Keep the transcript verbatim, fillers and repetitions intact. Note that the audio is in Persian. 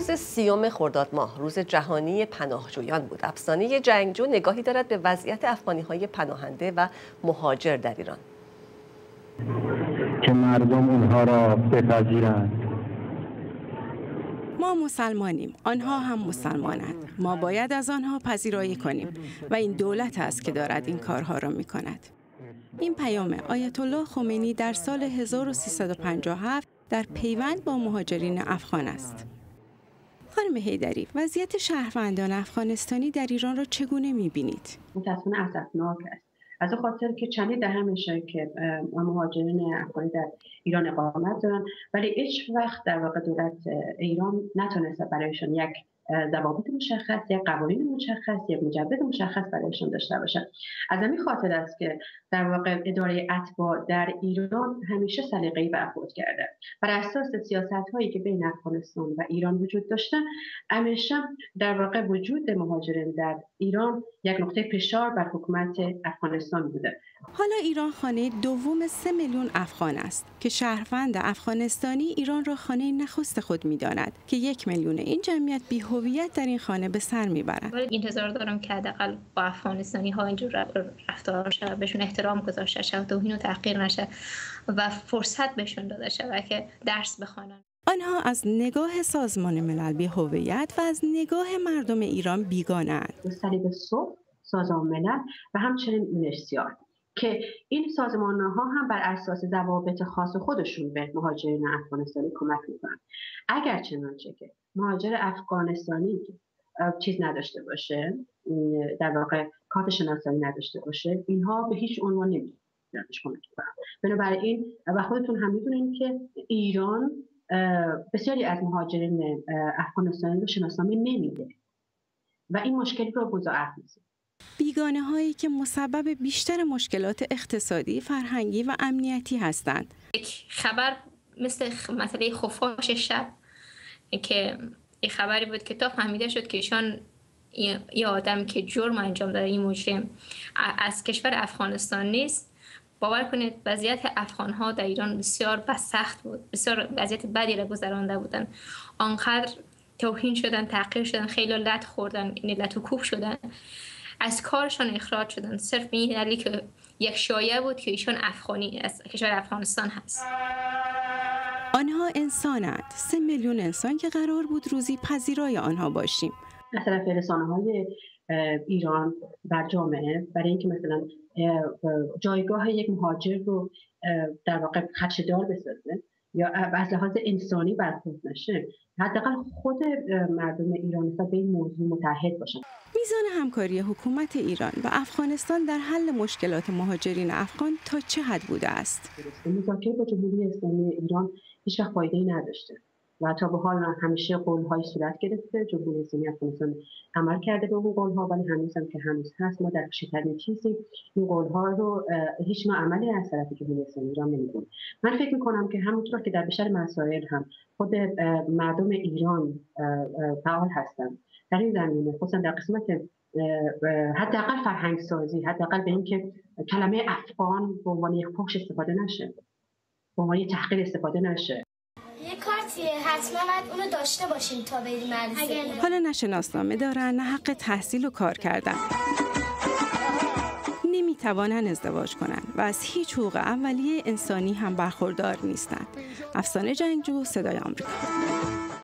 روز سیوم خرداد ماه روز جهانی پناهجویان بود. افسانه جنگجو نگاهی دارد به وضعیت افغانی‌های پناهنده و مهاجر در ایران. که مردم اونها را بپذیرند. ما مسلمانیم، آنها هم مسلمانند. ما باید از آنها پذیرایی کنیم و این دولت است که دارد این کارها را می کند. این پیام آیت الله خمینی در سال هزار و سیصد و پنجاه و هفت در پیوند با مهاجرین افغان است. خانم حیدری، وضعیت شهروندان افغانستانی در ایران را چگونه می‌بینید؟ متأسفانه اسفناک است. از این خاطر که چندین دهه میشه که مهاجرین افغانی در ایران اقامت دارن، ولی هیچ وقت در واقع دولت ایران نتونسته برایشان یک ضوابط مشخص، یک قوانین مشخص، یک مجوز مشخص برایشان داشته باشه. از همین خاطر است که در واقع اداره اتباع در ایران همیشه سلیقه‌ای برخورد کرده. بر اساس سیاست‌هایی که بین افغانستان و ایران وجود داشته، همیشه در واقع وجود مهاجرین در ایران یک نقطه فشار بر حکومت افغانستان بوده. حالا ایران خانه دوم سه میلیون افغان است که شهروند افغانستانی ایران را خانه نخست خود می‌داند که یک میلیون این جمعیت بی‌هویت در این خانه به سر می‌برند. انتظار دارم که حداقل با افغانستانی‌ها اینجور رفتار شه، بهشون احترام گذاشته شه، توهین و تحقیر نشه و فرصت بهشون داده شه که درس بخوانن. آنها از نگاه سازمان ملل بی‌هویت و از نگاه مردم ایران بیگانه‌اند. صلیب صبح، سازمان ملل و همچنین یونسیار که این سازمان‌ها هم بر اساس ضوابط خاص خودشون به مهاجرین افغانستانی کمک می‌کنند. اگر چنانچه که مهاجر افغانستانی چیز نداشته باشه، در واقع کارت شناسایی نداشته باشه، اینها به هیچ عنوان نمی‌تونن کمک کنن. بنابراین و خودتون هم می‌دونین که ایران بسیاری از مهاجرین افغانستانی رو شناسنامه نمیده و این مشکلی رو مضاعف می‌سازه. بیگانه هایی که مسبب بیشتر مشکلات اقتصادی، فرهنگی و امنیتی هستند. یک خبر مثل مسئله خفاش شب که این خبری بود که تا فهمیده شد که ایشان یه آدم که جرم انجام داده، این مجرم از کشور افغانستان نیست. باور کنید وضعیت افغان‌ها در ایران بسیار سخت بود، بسیار وضعیت بدی را گذرانده بودن. آنقدر توهین شدن، تحقیر شدن، خیلی لط خوردن، لط و کوب شدن، از کارشان اخراج شدن صرف به این دلیل که یک شایعه بود که ایشان افغانی از کشور افغانستان هست. آنها انسانند، سه میلیون انسان که قرار بود روزی پذیرای آنها باشیم. از طرف رسانه‌های ایران در جامعه برای اینکه مثلا جایگاه یک مهاجر رو در واقع خدشه‌دار بسازه یا از لحاظ انسانی برخورد نشه، حداقل خود مردم ایران نسبت به این موضوع متحد باشن. میزان همکاری حکومت ایران و افغانستان در حل مشکلات مهاجرین افغان تا چه حد بوده است؟ مذاکره با جمهوری اسلامی ایران هیچ وقت فایده‌ای نداشته و تا به حال همیشه قول‌های صورت گرفته. جمهوری اسلامی افغانستان عمل کرده به اون قول‌ها، ولی هنوز هم که هنوز هست ما در کوچکترین چیزی این قول‌ها رو هیچ نوع عملی از طرف جمهوری اسلامی ایران نمی‌کنه. من فکر می‌کنم که همونطور که در بیشتر مسائل هم خود مردم ایران فعال هستند در این زمینه، خصوصا در قسمت حداقل فرهنگ سازی، حداقل به اینکه کلمه افغان به عنوان یک فحش استفاده نشه، به عنوان یک تحقیر استفاده نشه. یه کارتیه حتما باید اونو داشته باشیم تا بریم مدرسه. حالا نه شناسنامه دارن، نه حق تحصیل و کار کردن. نمیتوانن ازدواج کنن و از هیچ حقوق اولیه انسانی هم برخوردار نیستند. افسانه جنگجو، صدای آمریکا.